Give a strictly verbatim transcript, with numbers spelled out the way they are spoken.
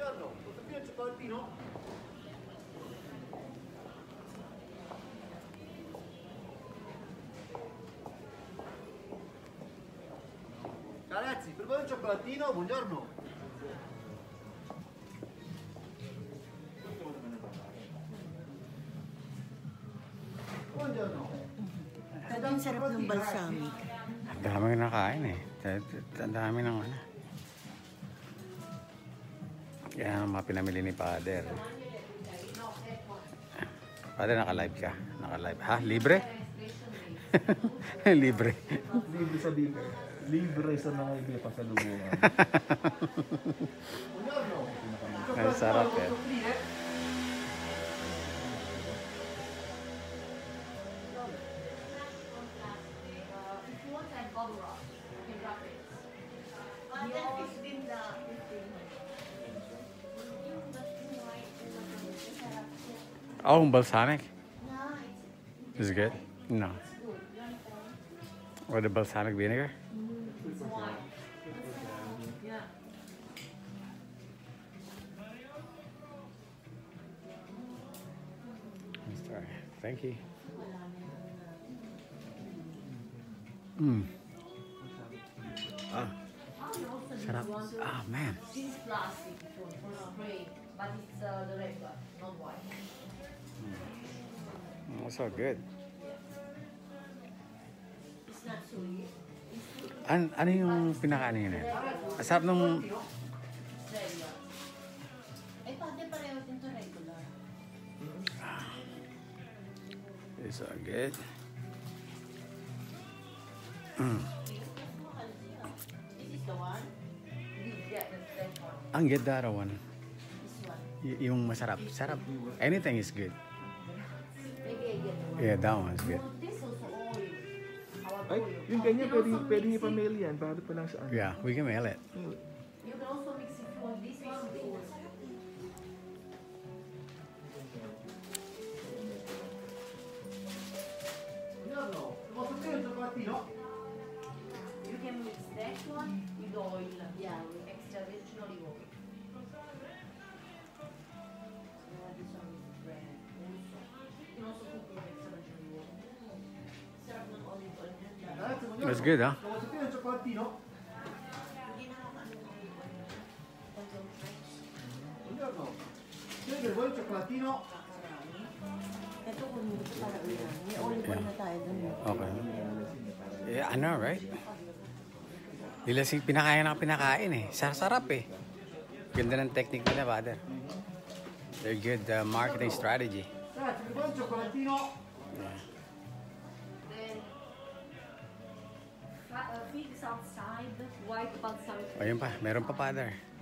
Buongiorno, posso più un cioccolatino? Ragazzi, per voi un cioccolatino? Buongiorno. Buongiorno. Ang sarap ng balsamic. Ang dami nakain eh. Ang dami ng ano. Yan ang mga pinamili ni Father. Father, naka-live ka? Naka-live. Ha? Libre? Libre. Libre sa libre. Libre sa mga ibig pa sa lubungan. Ang sarap eh. Oh, balsamic? Is it good? No. Or the balsamic vinegar? Sorry. Thank you. Mm. Ah. Sarap. Ah, man. This is plastic for, for spray, but it's uh, the regular, not white. Mm, so good. It's not sweet. An ano yung pinakaano yun eh? Asap nung... It's regular. Eh, pwede pareho din to regular. It's so good. Mm. This is the one. Yeah, the red one. Ang get that one. This one. Y yung masarap. Sarap. Anything is good. Maybe I get the one. Yeah, that one's good. Oh, this also oil. Our Ay, oil. yung ganyan, You pwede, also pwede mix niyo it- pamili yan. Para pa lang sa ano. Yeah, we can mail it. You can also mix it for this one with oil. Buongiorno, posso più un cioccolatino? You can mix that one with oil. Yeah, with extra virgin olive oil. Uh, this one is bread also. You can also cook with extra virgin olive oil. Sarap ng olive oil. Ragazzi, buongiorno. That's good, huh? Posso più un cioccolatino? Hindi na ako ano ng olive oil. Although fresh. Buongiorno. Io per voi un cioccolatino? Ito kung hindi ko para ulan. May olive oil na tayo dun. Okay. Yeah, I know, right? Nila si pinakain na pinakain eh. Sarap eh. Ganda ng technique nila, Father. They're good uh, marketing strategy. Ragazzi, per voi un cioccolatino? Yeah. Then, fa- uh, figs outside, white balsamic. Ayun pa, meron pa, Father.